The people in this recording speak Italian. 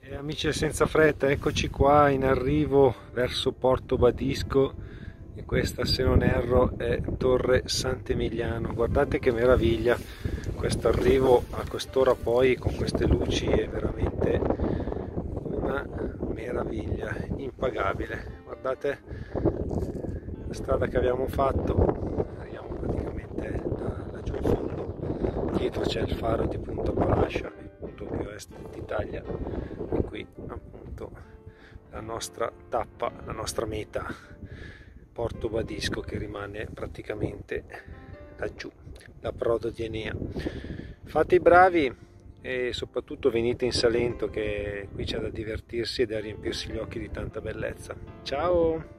E amici senza fretta, eccoci qua in arrivo verso Porto Badisco e questa, se non erro, è Torre Sant'Emiliano. Guardate che meraviglia questo arrivo a quest'ora, poi con queste luci è veramente una meraviglia impagabile. Guardate la strada che abbiamo fatto, arriviamo praticamente da laggiù in fondo, dietro c'è il faro di Punta Palascia, il punto più a est d'Italia, e qui appunto la nostra tappa, la nostra meta, Porto Badisco, che rimane praticamente laggiù, l'approdo di Enea. Fate i bravi e soprattutto venite in Salento, che qui c'è da divertirsi e da riempirsi gli occhi di tanta bellezza. Ciao!